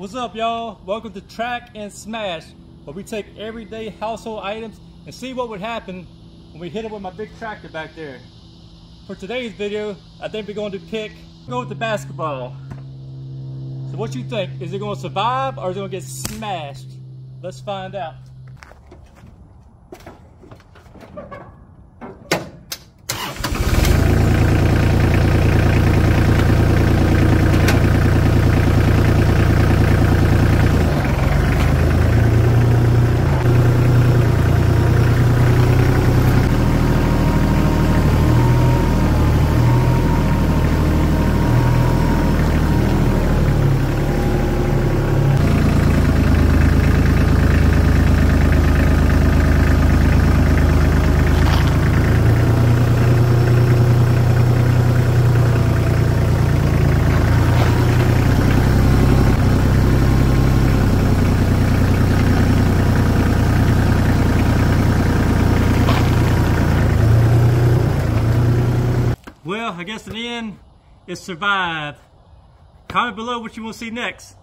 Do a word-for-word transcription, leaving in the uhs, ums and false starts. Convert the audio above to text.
What's up, y'all? Welcome to Track and Smash, where we take everyday household items and see what would happen when we hit it with my big tractor back there. For today's video, I think we're going to pick, go with the basketball. So what you think? Is it going to survive or is it going to get smashed? Let's find out. Well, I guess in the end, it survived. Comment below what you want to see next.